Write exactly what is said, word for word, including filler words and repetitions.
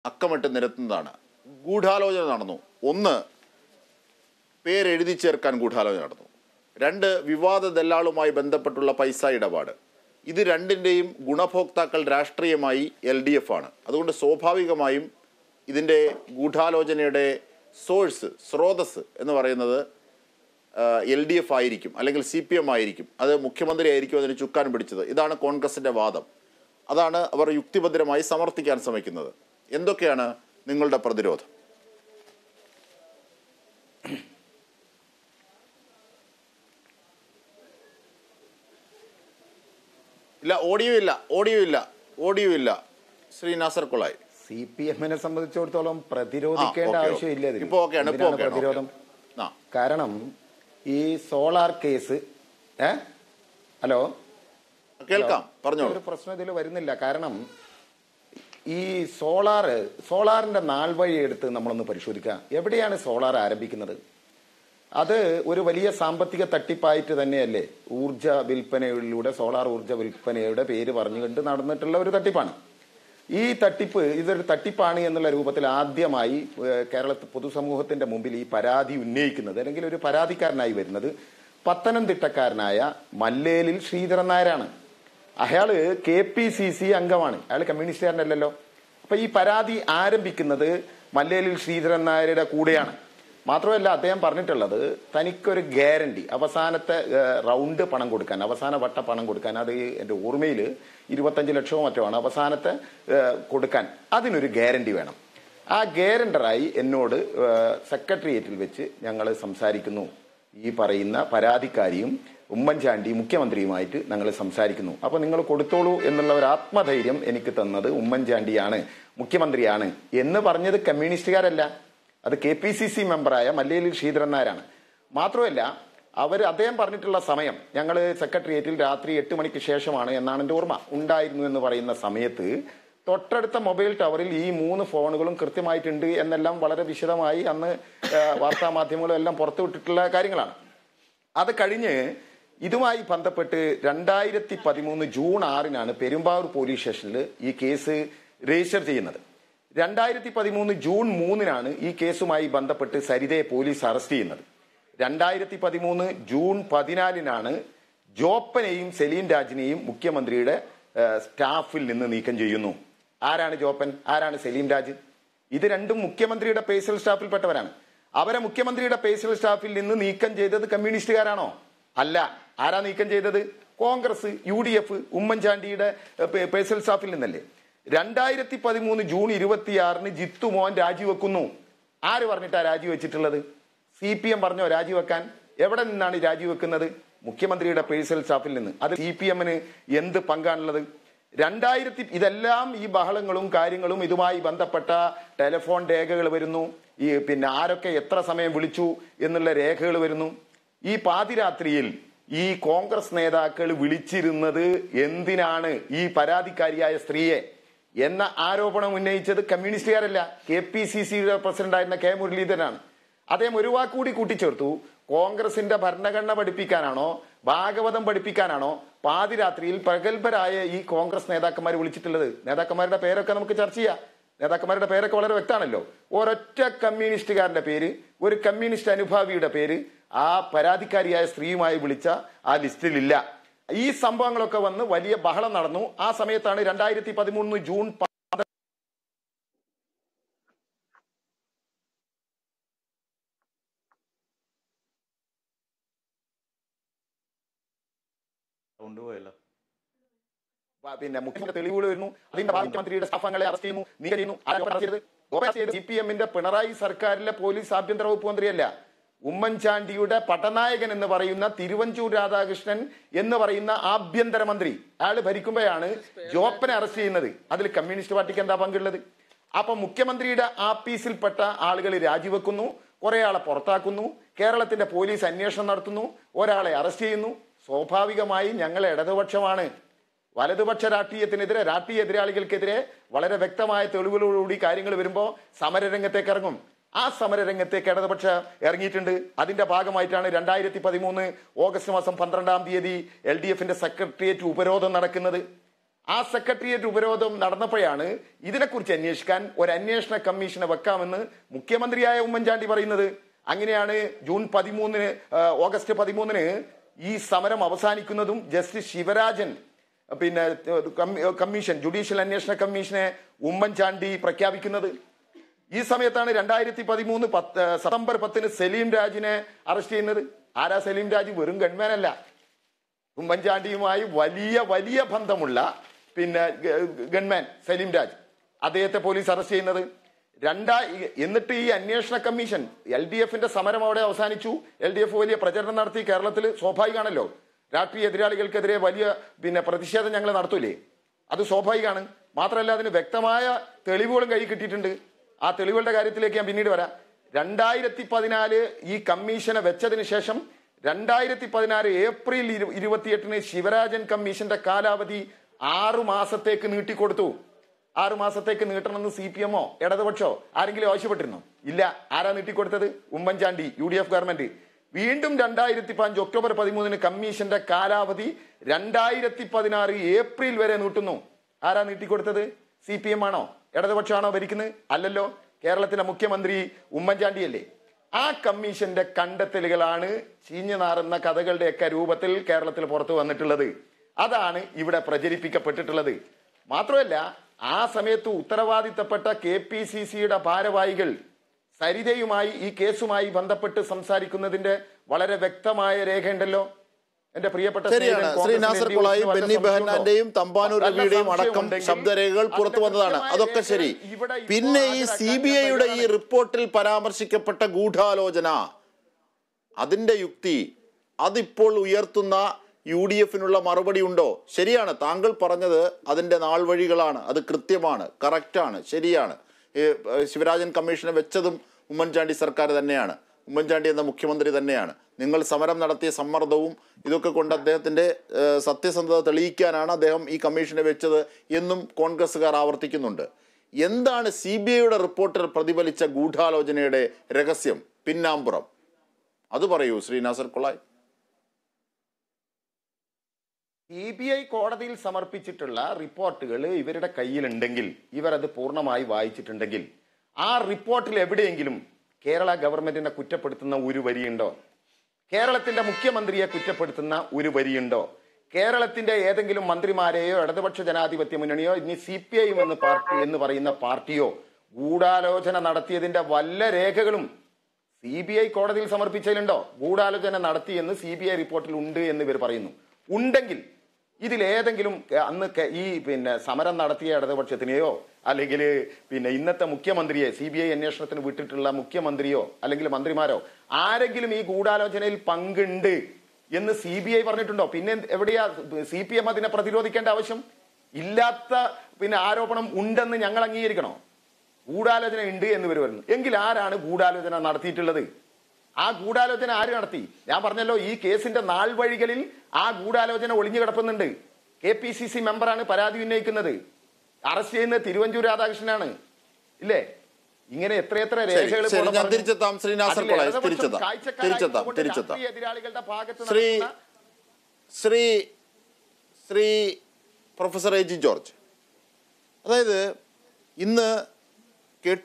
അക്കമിട്ട് നിരത്തുന്നതാണ്. ഗൂഢാലോചന നടന്നു. ഒന്ന്, പേരെഴുതി ചേർക്കാൻ ഗൂഢാലോചന നടന്നു. രണ്ട്, വിവാദ ദല്ലാളുമായി ബന്ധപ്പെട്ടുള്ള പൈസ ഇടപാട്. ഇത് രണ്ടിൻ്റെയും ഗുണഭോക്താക്കൾ രാഷ്ട്രീയമായി എൽ ഡി എഫ് ആണ്. അതുകൊണ്ട് സ്വാഭാവികമായും ഇതിൻ്റെ ഗൂഢാലോചനയുടെ സോഴ്സ്, സ്രോതസ് എന്ന് പറയുന്നത് എൽ ഡി എഫ് ആയിരിക്കും, അല്ലെങ്കിൽ സി പി എം ആയിരിക്കും. അത് മുഖ്യമന്ത്രി ആയിരിക്കും അതിന് ചുക്കാൻ പിടിച്ചത്. ഇതാണ് കോൺഗ്രസിൻ്റെ വാദം. അതാണ് അവർ യുക്തിഭദ്രമായി സമർത്ഥിക്കാൻ ശ്രമിക്കുന്നത്. എന്തൊക്കെയാണ് നിങ്ങളുടെ പ്രതിരോധം? ഇല്ല, ഓഡിയോ ഇല്ല, ഓഡിയോ ഇല്ല, ഓഡിയോ ഇല്ല. ശ്രീ നാസർ കൊളായി. സി പി എമ്മിനെ സംബന്ധിച്ചിടത്തോളം പ്രതിരോധിക്കേണ്ട ആവശ്യമില്ല. പ്രതിരോധം കാരണം ഈ സോളാർ കേസ്, ഏ ഹലോ കേൾക്കാം, പറഞ്ഞോ. ഒരു പ്രശ്നം ഇതിൽ വരുന്നില്ല. കാരണം ഈ സോളാർ സോളാറിന്റെ നാൾ വഴി എടുത്ത് നമ്മളൊന്ന് പരിശോധിക്കുക. എവിടെയാണ് സോളാർ ആരംഭിക്കുന്നത്? അത് ഒരു വലിയ സാമ്പത്തിക തട്ടിപ്പായിട്ട് തന്നെയല്ലേ ഊർജ വിൽപ്പനയിലൂടെ, സോളാർ ഊർജ വിൽപ്പനയുടെ പേര് പറഞ്ഞുകൊണ്ട് നടന്നിട്ടുള്ള ഒരു തട്ടിപ്പാണ്. ഈ തട്ടിപ്പ് ഇതൊരു തട്ടിപ്പാണ് എന്നുള്ള രൂപത്തിൽ ആദ്യമായി കേരള പൊതുസമൂഹത്തിന്റെ മുമ്പിൽ ഈ പരാതി ഉന്നയിക്കുന്നത്, അല്ലെങ്കിൽ ഒരു പരാതിക്കാരനായി വരുന്നത് പത്തനംതിട്ടക്കാരനായ മല്ലേലിൽ ശ്രീധരൻ നായരാണ്. അയാള് കെ പി സി സി അംഗമാണ്. അയാൾ കമ്മ്യൂണിസ്റ്റുകാരനല്ലല്ലോ. അപ്പൊ ഈ പരാതി ആരംഭിക്കുന്നത് മല്ലേലിൽ ശ്രീധരൻ നായരുടെ കൂടെയാണ്. മാത്രമല്ല, അദ്ദേഹം പറഞ്ഞിട്ടുള്ളത് തനിക്കൊരു ഗ്യാരണ്ടി, അവസാനത്തെ റൗണ്ട് പണം കൊടുക്കാൻ, അവസാന വട്ട പണം കൊടുക്കാൻ, അത് എൻ്റെ ഓർമ്മയിൽ ഇരുപത്തഞ്ച് ലക്ഷമോ മറ്റോ ആണ് അവസാനത്തെ കൊടുക്കാൻ, അതിനൊരു ഗ്യാരണ്ടി വേണം. ആ ഗ്യാരണ്ടറായി എന്നോട് സെക്രട്ടേറിയറ്റിൽ വെച്ച് ഞങ്ങൾ സംസാരിക്കുന്നു. ഈ പറയുന്ന പരാതിക്കാരിയും ഉമ്മൻചാണ്ടി മുഖ്യമന്ത്രിയുമായിട്ട് ഞങ്ങൾ സംസാരിക്കുന്നു. അപ്പൊ നിങ്ങൾ കൊടുത്തോളൂ എന്നുള്ള ഒരു ആത്മധൈര്യം എനിക്ക് തന്നത് ഉമ്മൻചാണ്ടിയാണ്, മുഖ്യമന്ത്രിയാണ് എന്ന് പറഞ്ഞത് കമ്മ്യൂണിസ്റ്റുകാരല്ല, അത് കെ പി സി സി മെമ്പറായ മല്ലേലിൽ ശ്രീധരൻ നായരാണ്. മാത്രമല്ല, അവർ അദ്ദേഹം പറഞ്ഞിട്ടുള്ള സമയം ഞങ്ങൾ സെക്രട്ടേറിയറ്റിൽ രാത്രി എട്ട് മണിക്ക് ശേഷമാണ് എന്നാണ് എൻ്റെ ഓർമ്മ ഉണ്ടായിരുന്നു എന്ന് പറയുന്ന സമയത്ത് തൊട്ടടുത്ത മൊബൈൽ ടവറിൽ ഈ മൂന്ന് ഫോണുകളും കൃത്യമായിട്ടുണ്ട് എന്നെല്ലാം വളരെ വിശദമായി അന്ന് വാർത്താ മാധ്യമങ്ങളും എല്ലാം പുറത്തുവിട്ടിട്ടുള്ള കാര്യങ്ങളാണ്. അത് കഴിഞ്ഞ് ഇതുമായി ബന്ധപ്പെട്ട് രണ്ടായിരത്തി പതിമൂന്ന് ജൂൺ ആറിനാണ് പെരുമ്പാവൂർ പോലീസ് സ്റ്റേഷനിൽ ഈ കേസ് രജിസ്റ്റർ ചെയ്യുന്നത്. രണ്ടായിരത്തി പതിമൂന്ന് ജൂൺ മൂന്നിനാണ് ഈ കേസുമായി ബന്ധപ്പെട്ട് സരിതയെ പോലീസ് അറസ്റ്റ് ചെയ്യുന്നത്. രണ്ടായിരത്തി പതിമൂന്ന് ജൂൺ പതിനാലിനാണ് ജോപ്പനെയും സെലീൻ രാജിനെയും മുഖ്യമന്ത്രിയുടെ സ്റ്റാഫിൽ നിന്ന് നീക്കം ചെയ്യുന്നു. ആരാണ് ജോപ്പൻ, ആരാണ് സെലീൻ രാജ്? ഇത് രണ്ടും മുഖ്യമന്ത്രിയുടെ പേഴ്സണൽ സ്റ്റാഫിൽപ്പെട്ടവരാണ്. അവരെ മുഖ്യമന്ത്രിയുടെ പേഴ്സണൽ സ്റ്റാഫിൽ നിന്ന് നീക്കം ചെയ്തത് കമ്മ്യൂണിസ്റ്റുകാരാണോ? അല്ല. ആരാ നീക്കം ചെയ്തത്? കോൺഗ്രസ്, യു ഡി എഫ്, ഉമ്മൻചാണ്ടിയുടെ പേഴ്സണൽ സ്റ്റാഫിൽ നിന്നല്ലേ. രണ്ടായിരത്തി പതിമൂന്ന് ജൂൺ ഇരുപത്തിയാറിന് ജിത്തു മോഹൻ രാജിവെക്കുന്നു. ആര് പറഞ്ഞിട്ടാ രാജിവെച്ചിട്ടുള്ളത്? സി പി എം പറഞ്ഞോ രാജിവെക്കാൻ? എവിടെ നിന്നാണ് രാജിവെക്കുന്നത്? മുഖ്യമന്ത്രിയുടെ പേഴ്സണൽ സ്റ്റാഫിൽ നിന്ന്. അത് സി പി എമ്മിന് എന്ത് പങ്കാണുള്ളത്? രണ്ടായിരത്തി ഇതെല്ലാം ഈ ബഹളങ്ങളും കാര്യങ്ങളും ഇതുമായി ബന്ധപ്പെട്ട ടെലിഫോൺ രേഖകൾ വരുന്നു. ഈ പിന്നെ ആരൊക്കെ എത്ര സമയം വിളിച്ചു എന്നുള്ള രേഖകൾ വരുന്നു. ഈ പാതിരാത്രിയിൽ ഈ കോൺഗ്രസ് നേതാക്കൾ വിളിച്ചിരുന്നത് എന്തിനാണ് ഈ പരാതിക്കാരിയായ സ്ത്രീയെ എന്ന ആരോപണം ഉന്നയിച്ചത് കമ്മ്യൂണിസ്റ്റുകാരല്ല, കെ പി സി സിയുടെ പ്രസിഡന്റായിരുന്ന കെ മുരളീധരനാണ്. അദ്ദേഹം ഒരു വാക്കുകൂടി കൂട്ടിച്ചേർത്തു. കോൺഗ്രസിന്റെ ഭരണഘടന പഠിപ്പിക്കാനാണോ ഭാഗവതം പഠിപ്പിക്കാനാണോ പാതിരാത്രിയിൽ പ്രഗത്ഭരായ ഈ കോൺഗ്രസ് നേതാക്കന്മാർ വിളിച്ചിട്ടുള്ളത്? നേതാക്കന്മാരുടെ പേരൊക്കെ നമുക്ക് ചർച്ച ചെയ്യാം. നേതാക്കന്മാരുടെ പേരൊക്കെ വളരെ വ്യക്തമാണല്ലോ. ഒരൊറ്റ കമ്മ്യൂണിസ്റ്റുകാരന്റെ പേര്, ഒരു കമ്മ്യൂണിസ്റ്റ് അനുഭാവിയുടെ പേര് ആ പരാതിക്കാരിയായ സ്ത്രീയുമായി വിളിച്ച ആ ലിസ്റ്റിലില്ല. ഈ സംഭവങ്ങളൊക്കെ വന്ന് വലിയ ബഹളം നടന്നു. ആ സമയത്താണ് രണ്ടായിരത്തി പതിമൂന്ന് ജൂൺ പിന്നെ മുഖ്യമന്ത്രി തെളിവുകൾ വരുന്നു. അതിന്റെ മുഖ്യമന്ത്രിയുടെ സ്റ്റാഫുകളെ അറസ്റ്റ് ചെയ്യുന്നു, നീക്കം ചെയ്യുന്നു. സി പി എമ്മിന്റെ പിണറായി സർക്കാരിലെ പോലീസ് ആഭ്യന്തര വകുപ്പ് മന്ത്രിയല്ല, ഉമ്മൻചാണ്ടിയുടെ പടനായകൻ എന്ന് പറയുന്ന തിരുവഞ്ചൂർ രാധാകൃഷ്ണൻ എന്ന് പറയുന്ന ആഭ്യന്തരമന്ത്രി, അയാൾ ഭരിക്കുമ്പോഴാണ് ജോപ്പനെ അറസ്റ്റ് ചെയ്യുന്നത്. അതിൽ കമ്മ്യൂണിസ്റ്റ് പാർട്ടിക്ക് എന്താ പങ്കുള്ളത്? അപ്പൊ മുഖ്യമന്ത്രിയുടെ ആഫീസിൽപ്പെട്ട ആളുകൾ രാജിവെക്കുന്നു, കുറെ ആളെ പുറത്താക്കുന്നു, കേരളത്തിന്റെ പോലീസ് അന്വേഷണം നടത്തുന്നു, ഒരാളെ അറസ്റ്റ് ചെയ്യുന്നു. സ്വാഭാവികമായി ഞങ്ങൾ ഇടതുപക്ഷമാണ്. വലതുപക്ഷ രാഷ്ട്രീയത്തിനെതിരെ, രാഷ്ട്രീയ എതിരാളികൾക്കെതിരെ വളരെ വ്യക്തമായ തെളിവുകളോടുകൂടി കാര്യങ്ങൾ വരുമ്പോൾ സമരരംഗത്തേക്ക് ഇറങ്ങും. ആ സമരരംഗത്തേക്ക് ഇടതുപക്ഷ ഇറങ്ങിയിട്ടുണ്ട്. അതിന്റെ ഭാഗമായിട്ടാണ് രണ്ടായിരത്തി പതിമൂന്ന് ഓഗസ്റ്റ് മാസം പന്ത്രണ്ടാം തീയതി എൽ ഡി എഫിന്റെ സെക്രട്ടേറിയറ്റ് ഉപരോധം നടക്കുന്നത്. ആ സെക്രട്ടേറിയറ്റ് ഉപരോധം നടന്നപ്പോഴാണ് ഇതിനെക്കുറിച്ച് അന്വേഷിക്കാൻ ഒരു അന്വേഷണ കമ്മീഷനെ വെക്കാമെന്ന് മുഖ്യമന്ത്രിയായ ഉമ്മൻചാണ്ടി പറയുന്നത്. അങ്ങനെയാണ് ജൂൺ പതിമൂന്നിന് ഓഗസ്റ്റ് പതിമൂന്നിന് ഈ സമരം അവസാനിക്കുന്നതും ജസ്റ്റിസ് ശിവരാജൻ പിന്നെ കമ്മീഷൻ ജുഡീഷ്യൽ അന്വേഷണ കമ്മീഷനെ ഉമ്മൻചാണ്ടി പ്രഖ്യാപിക്കുന്നത്. ഈ സമയത്താണ് രണ്ടായിരത്തി പതിമൂന്ന് പത്ത് സെപ്റ്റംബർ പത്തിന് സലീം രാജിനെ അറസ്റ്റ് ചെയ്യുന്നത്. ആരാ സലീം രാജ്? വെറും ഗൺമാനല്ല, ഉമ്മൻചാണ്ടിയുമായി വലിയ വലിയ ബന്ധമുള്ള പിന്നെ ഗൺമാൻ സലീം രാജ്. അദ്ദേഹത്തെ പോലീസ് അറസ്റ്റ് ചെയ്യുന്നത് രണ്ടാ എന്നിട്ട് ഈ അന്വേഷണ കമ്മീഷൻ എൽ ഡി എഫിന്റെ സമരം അവിടെ അവസാനിച്ചു. എൽ ഡി എഫ് വലിയ പ്രചരണം നടത്തി. കേരളത്തിൽ സ്വാഭാവികമാണല്ലോ, രാഷ്ട്രീയ എതിരാളികൾക്കെതിരെ വലിയ പിന്നെ പ്രതിഷേധം ഞങ്ങൾ നടത്തൂലേ, അത് സ്വാഭാവികമാണ്. മാത്രമല്ല അതിന് വ്യക്തമായ തെളിവുകളും കൈ കിട്ടിയിട്ടുണ്ട്. ആ തെളിവുകളുടെ കാര്യത്തിലേക്ക് ഞാൻ പിന്നീട് വരാം. രണ്ടായിരത്തി പതിനാല് ഈ കമ്മീഷനെ വെച്ചതിന് ശേഷം രണ്ടായിരത്തി പതിനാറ് ഏപ്രിൽ ഇരുപത്തിയെട്ടിന് ശിവരാജൻ കമ്മീഷന്റെ കാലാവധി ആറു മാസത്തേക്ക് നീട്ടിക്കൊടുത്തു. ആറു മാസത്തേക്ക് നീട്ടണമെന്ന് സി പി എമ്മോ ഇടതുപക്ഷോ ആരെങ്കിലും ആവശ്യപ്പെട്ടിരുന്നോ? ഇല്ല. ആരാ നീട്ടിക്കൊടുത്തത്? Oommen Chandy, U D F government. വീണ്ടും രണ്ടായിരത്തി പതിനഞ്ച് ഒക്ടോബർ പതിമൂന്നിന് കമ്മീഷന്റെ കാലാവധി രണ്ടായിരത്തി പതിനാറ് ഏപ്രിൽ വരെ നീട്ടുന്നു. ആരാ നീട്ടിക്കൊടുത്തത്? സി പി എം ആണോ ഇടതുപക്ഷമാണോ ഭരിക്കുന്നത്? അല്ലല്ലോ, കേരളത്തിലെ മുഖ്യമന്ത്രി ഉമ്മൻചാണ്ടിയല്ലേ. ആ കമ്മീഷന്റെ കണ്ടെത്തലുകളാണ് ചീഞ്ഞു നാറുന്ന കഥകളുടെയൊക്കെ രൂപത്തിൽ കേരളത്തിൽ പുറത്തു വന്നിട്ടുള്ളത്. അതാണ് ഇവിടെ പ്രചരിപ്പിക്കപ്പെട്ടിട്ടുള്ളത്. മാത്രമല്ല ആ സമയത്ത് ഉത്തരവാദിത്തപ്പെട്ട കെ പി സി സിയുടെ ഭാരവാഹികൾ സരിതയുമായി ഈ കേസുമായി ബന്ധപ്പെട്ട് സംസാരിക്കുന്നതിന്റെ വളരെ വ്യക്തമായ രേഖയുണ്ടല്ലോ. എന്റെ പ്രിയപ്പെട്ട ശ്രീ നാസർ കൊളായി, ബെന്നി ബെഹന്നാന്റെയും തമ്പാനൂർ രവിയുടെയും അടക്കം ശബ്ദരേഖകൾ പുറത്തു വന്നതാണ്. അതൊക്കെ ശരി. പിന്നെ ഈ സി ബി ഐയുടെ ഈ റിപ്പോർട്ടിൽ പരാമർശിക്കപ്പെട്ട ഗൂഢാലോചന, അതിന്റെ യുക്തി, അതിപ്പോൾ ഉയർത്തുന്ന യു ഡി എഫിനുള്ള മറുപടി ഉണ്ടോ? ശരിയാണ്, താങ്കൾ പറഞ്ഞത് അതിന്റെ നാൾ വഴികളാണ്, അത് കൃത്യമാണ്, കറക്റ്റാണ്, ശരിയാണ്. ശിവരാജൻ കമ്മീഷനെ വെച്ചതും ഉമ്മൻചാണ്ടി സർക്കാർ തന്നെയാണ്, ഉമ്മൻചാണ്ടി എന്ന മുഖ്യമന്ത്രി തന്നെയാണ്. നിങ്ങൾ സമരം നടത്തിയ സമ്മർദ്ദവും ഇതൊക്കെ കൊണ്ട് അദ്ദേഹത്തിൻ്റെ സത്യസന്ധത തെളിയിക്കാനാണ് അദ്ദേഹം ഈ കമ്മീഷനെ വെച്ചത് എന്നും കോൺഗ്രസ്സുകാർ ആവർത്തിക്കുന്നുണ്ട്. എന്താണ് സി ബി ഐയുടെ റിപ്പോർട്ടിൽ പ്രതിഫലിച്ച ഗൂഢാലോചനയുടെ രഹസ്യം, പിന്നാമ്പുറം? അത് പറയൂ Shri Nasar Kolayi. C B I കോടതിയിൽ സമർപ്പിച്ചിട്ടുള്ള റിപ്പോർട്ടുകൾ ഇവരുടെ കയ്യിലുണ്ടെങ്കിൽ, ഇവർ അത് പൂർണ്ണമായി വായിച്ചിട്ടുണ്ടെങ്കിൽ, ആ റിപ്പോർട്ടിൽ എവിടെയെങ്കിലും കേരള ഗവൺമെന്റിനെ കുറ്റപ്പെടുത്തുന്ന ഒരു വരിയുണ്ടോ? കേരളത്തിന്റെ മുഖ്യമന്ത്രിയെ കുറ്റപ്പെടുത്തുന്ന ഒരു വരിയുണ്ടോ? കേരളത്തിന്റെ ഏതെങ്കിലും മന്ത്രിമാരെയോ ഇടതുപക്ഷ ജനാധിപത്യ മുന്നണിയോ ഇനി സി പി ഐ എം എന്ന് പാർട്ടി എന്ന് പറയുന്ന പാർട്ടിയോ ഗൂഢാലോചന നടത്തിയതിന്റെ വല്ല രേഖകളും സി ബി ഐ കോടതിയിൽ സമർപ്പിച്ചതിലുണ്ടോ? ഗൂഢാലോചന നടത്തിയെന്ന് സി ബി ഐ റിപ്പോർട്ടിൽ ഉണ്ട് എന്ന് ഇവർ പറയുന്നു. ഉണ്ടെങ്കിൽ ഇതിലേതെങ്കിലും അന്ന് ഈ പിന്നെ സമരം നടത്തിയ ഇടതുപക്ഷത്തിനെയോ അല്ലെങ്കിൽ പിന്നെ ഇന്നത്തെ മുഖ്യമന്ത്രിയെ സി ബി ഐ അന്വേഷണത്തിന് വിട്ടിട്ടുള്ള മുഖ്യമന്ത്രിയോ അല്ലെങ്കിൽ മന്ത്രിമാരോ ആരെങ്കിലും ഈ ഗൂഢാലോചനയിൽ പങ്കുണ്ട് എന്ന് സി ബി ഐ പറഞ്ഞിട്ടുണ്ടോ? പിന്നെ എവിടെയാ സി പി എം അതിനെ പ്രതിരോധിക്കേണ്ട ആവശ്യം? ഇല്ലാത്ത പിന്നെ ആരോപണം ഉണ്ടെന്ന് ഞങ്ങൾ അംഗീകരിക്കണോ? ഗൂഢാലോചന ഉണ്ട് എന്ന് ഇവർ പറയുന്നു. എങ്കിൽ ആരാണ് ഗൂഢാലോചന നടത്തിയിട്ടുള്ളത്? ആ ഗൂഢാലോചന ആര് നടത്തി? ഞാൻ പറഞ്ഞല്ലോ, ഈ കേസിന്റെ നാൾ വഴികളിൽ ആ ഗൂഢാലോചന ഒളിഞ്ഞു കിടപ്പുന്നുണ്ട്. കെ പി സി സി മെമ്പറാണ് പരാതി ഉന്നയിക്കുന്നത്, അറസ്റ്റ് ചെയ്യുന്നത് തിരുവഞ്ചൂർ രാധാകൃഷ്ണനാണ്, ഇല്ലേ? ഇങ്ങനെ എത്രയെത്ര രേഖകൾ എതിരാളികളുടെ ഭാഗത്ത് Shri Shri Shri professor A G George, അതായത് ഇന്ന്